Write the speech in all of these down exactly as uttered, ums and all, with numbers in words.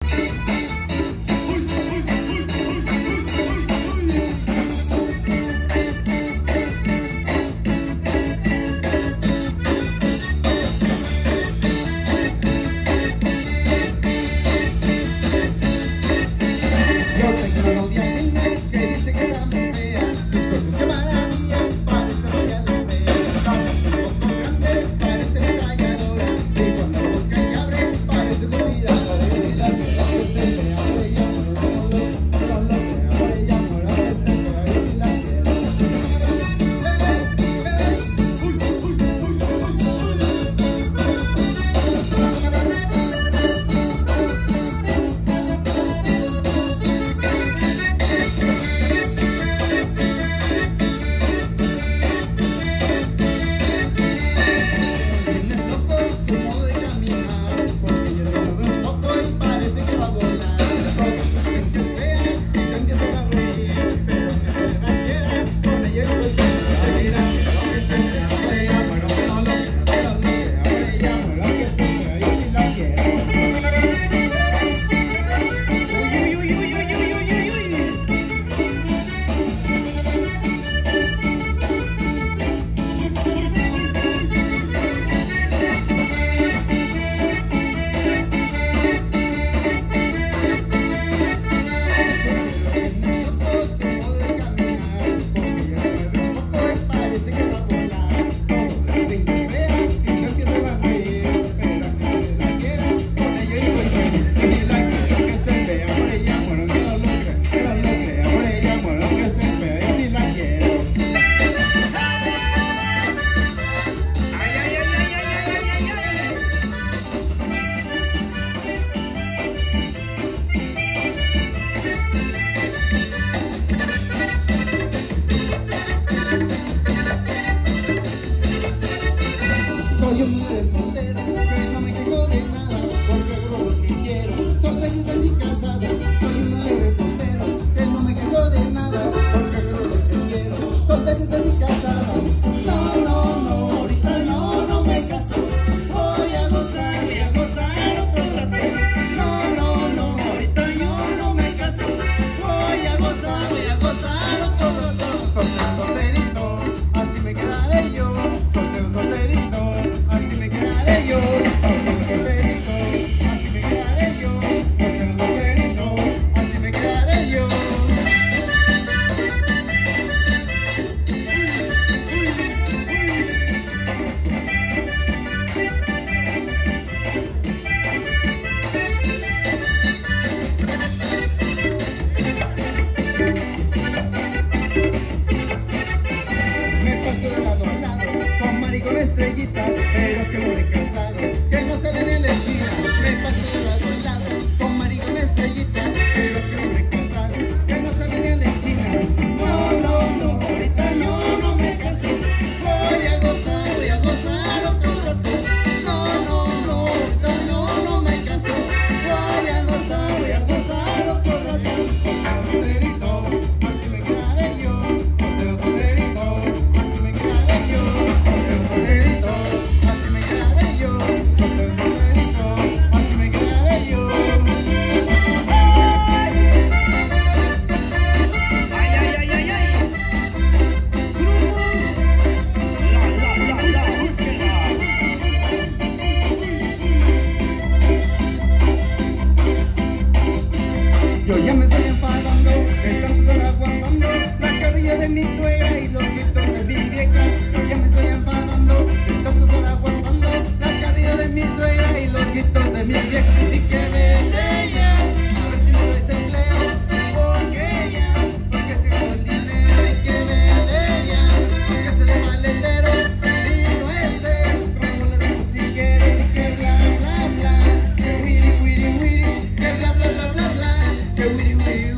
Wiri wiri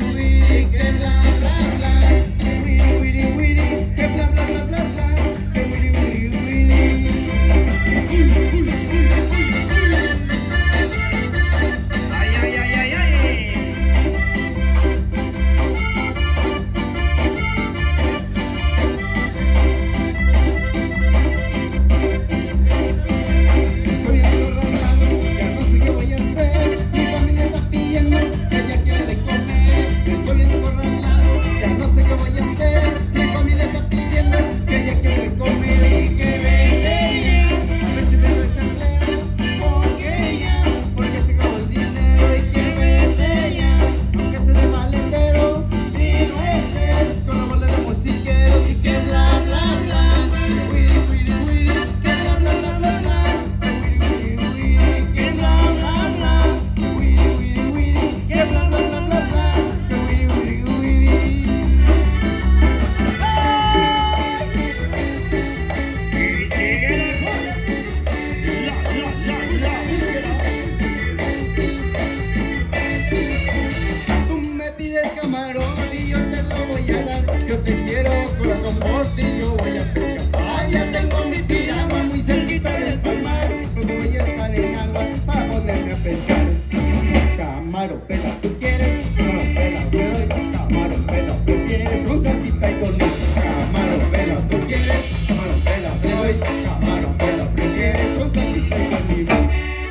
pela, tú quieres, camarón pela, te doy, camarón pela, prefieres con salsita y con limón. Camarón pela, tú quieres, camarón pela, te doy, camarón pela, prefieres con salsita y con limón.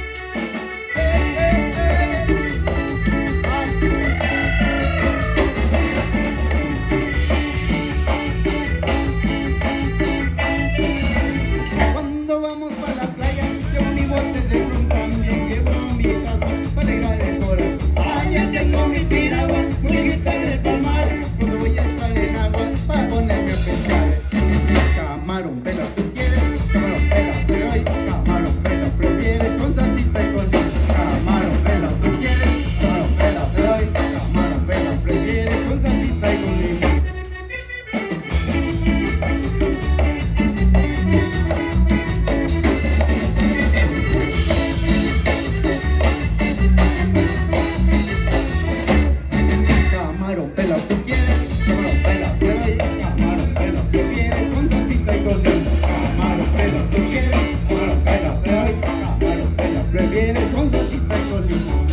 Cuando vamos para la playa, llevo mi bote de ron, también llevo mi guitarra para alegrar el corazón. Allá tengo mi piragua, mi guitarra del palmar, cuando voy a estar en agua para ponerme a pescar. Camarón pela, tú quieres, camarón pela, te doy, camarón pela, prefieres con salsita y con limón. Camarón pela, tú quieres, camarón pela, te doy, camarón pela, prefieres con salsita y con limón. Camarón pela, tú quieres, camarón pela, te doy, camarón pela, prefieres con salsita y con limón. Camarón pela, tú quieres, camarón pela, te doy, camarón pela, prefieres con salsita y con limón.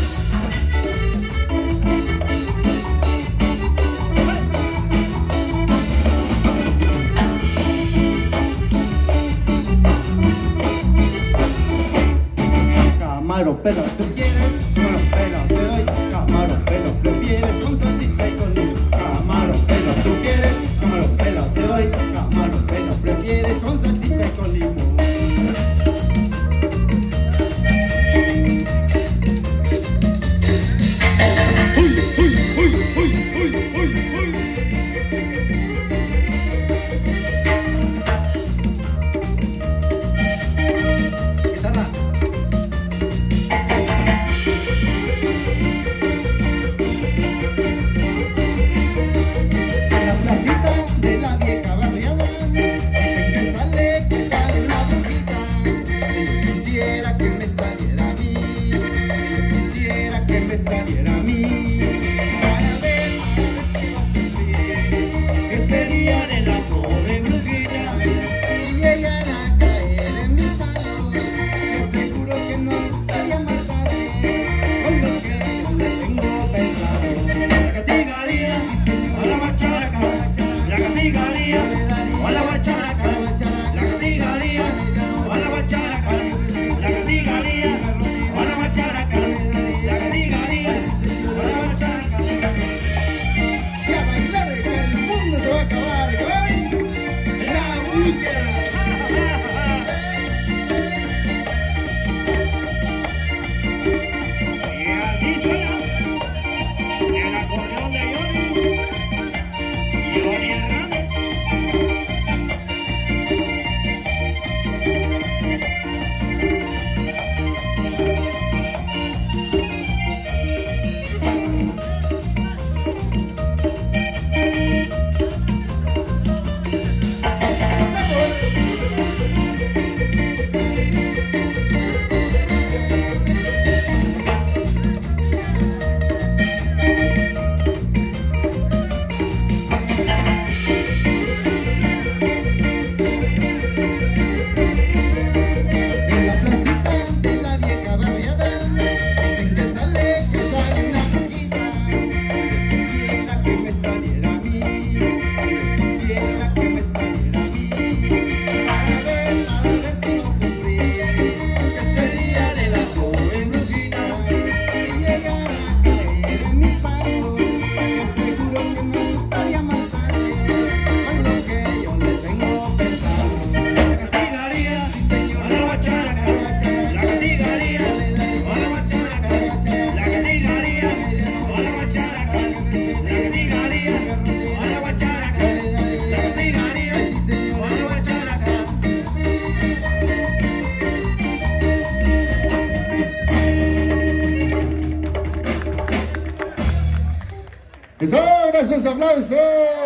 Camarón pela, tú quieres, camarón pela, te doy, camarón pela, prefieres con salsita y con limón. Camarón pela, tú quieres, camarón pela, te doy, camarón pela, prefieres con salsita y con limón. ¡Uy, uy, uy, uy, uy, uy, uy! Guitarra. A la placita de la vieja barriada, dicen que sale, que sale una brujita. Yo quisiera que me saliera a mí, yo quisiera que me saliera a mí, para ver, a ver qué va a sufrir, que sería de la pobre brujita, si llegara a caer en mis manos, yo seguro que no estaría matarme, con lo que yo le tengo pensado. La castigaría a la machaca, la castigaría a la machaca, la castigaría a la machaca, la castigaría a la machaca, la castigaría a la machaca. Y a bailar que el mundo se va a acabar, ¿ven? La búsqueda. Y así suena el acordeón de Johnny, Johnny Hernández. En la placita de la vieja barriada, dicen que sale, que sale una brujita. Yo quisiera que me saliera a mí, yo quisiera que me saliera a mí, para ver, a ver si no sufrir, que sería de la pobre brujita, si llegara a caer en mis manos, que seguro que no gustaría matarme, con lo que yo le tengo pensado. La castigaría A la machaca, la castigaría a la machaca, la castigaría a la machaca, la castigaría a la machaca, la castigaría a la machaca. ¡Eso! ¡Gracias por los aplausos!